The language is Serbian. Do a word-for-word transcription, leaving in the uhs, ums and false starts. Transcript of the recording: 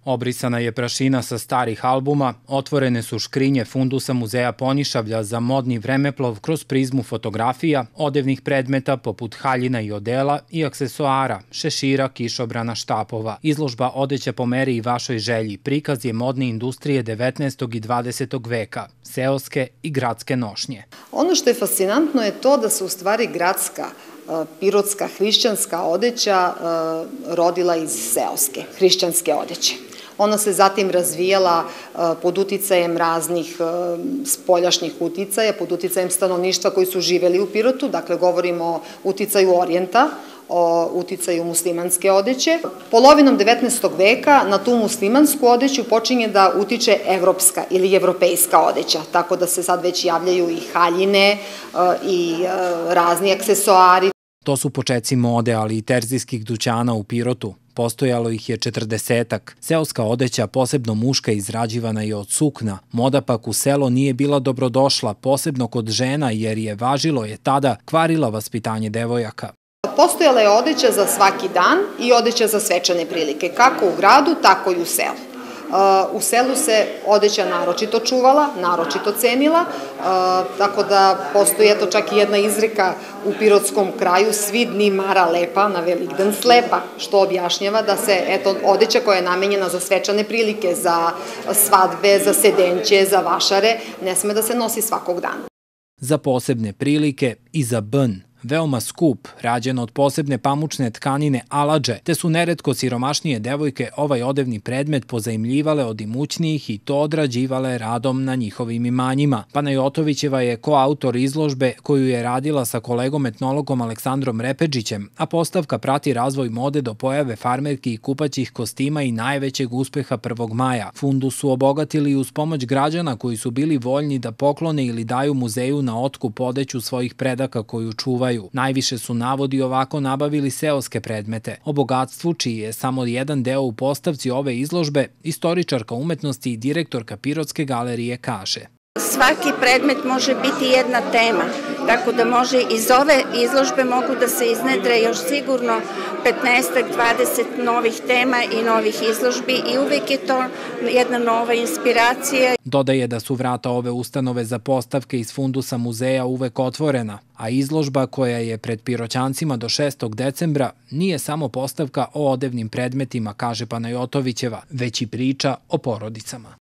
Obrisana je prašina sa starih albuma, otvorene su škrinje fundusa Muzeja Ponišavlja za modni vremeplov kroz prizmu fotografija, odevnih predmeta poput haljina i odela i aksesoara, šešira, kišobrana, štapova. Izložba odeća po meri i vašoj želji, prikaz je modne industrije devetnaestog i dvadesetog veka, seoske i gradske nošnje. Ono što je fascinantno je to da se u stvari gradska pirotska hrišćanska odeća rodila iz seoske hrišćanske odeće. Ona se zatim razvijala pod uticajem raznih spoljašnjih uticaja, pod uticajem stanovništva koji su živeli u Pirotu, dakle govorimo o uticaju Orijenta, o uticaju muslimanske odeće. Polovinom devetnaestog veka na tu muslimansku odeću počinje da utiče evropska ili evropejska odeća, tako da se sad već javljaju i haljine i razni aksesoari. To su počeci mode, ali i terzijskih dućana u Pirotu. Postojalo ih je četrdesetak. Seoska odeća, posebno muška, izrađivana je od sukna. Moda pak u selo nije bila dobrodošla, posebno kod žena, jer je važilo je tada kvarila vaspitanje devojaka. Postojala je odeća za svaki dan i odeća za svečane prilike, kako u gradu, tako i u selu. U selu se odeća naročito čuvala, naročito cenila, tako da postoji eto čak i jedna izreka u pirotskom kraju, svi dni mara lepa, na Velikdan slepa, što objašnjava da se eto odeća koja je namenjena za svečane prilike, za svadbe, za sedenće, za vašare, ne sme da se nosi svakog dana. Za posebne prilike i za bn, veoma skup, rađen od posebne pamučne tkanine aladže, te su neretko siromašnije devojke ovaj odevni predmet pozajmljivale od imućnijih i to odrađivale radom na njihovim imanjima. Panajotovićeva je koautor izložbe koju je radila sa kolegom etnologom Aleksandrom Repedžićem, a postavka prati razvoj mode do pojave farmerki i kupaćih kostima i najvećeg uspeha prvog maja. Fundus su obogatili uz pomoć građana koji su bili voljni da poklone ili daju muzeju na otkup odeću svojih predaka koju čuvaju. Najviše su navodi ovako nabavili seoske predmete. O bogatstvu, čiji je samo jedan deo u postavci ove izložbe, istoričarka umetnosti i direktorka Pirotske galerije kaže. Svaki predmet može biti jedna tema, tako da može iz ove izložbe mogu da se iznedre još sigurno petnaest do dvadeset novih tema i novih izložbi i uvek je to jedna nova inspiracija. Dodaje da su vrata ove ustanove za postavke iz fundusa muzeja uvek otvorena, a izložba koja je pred Piroćancima do šestog decembra nije samo postavka o odevnim predmetima, kaže Panajotovićeva, već i priča o porodicama.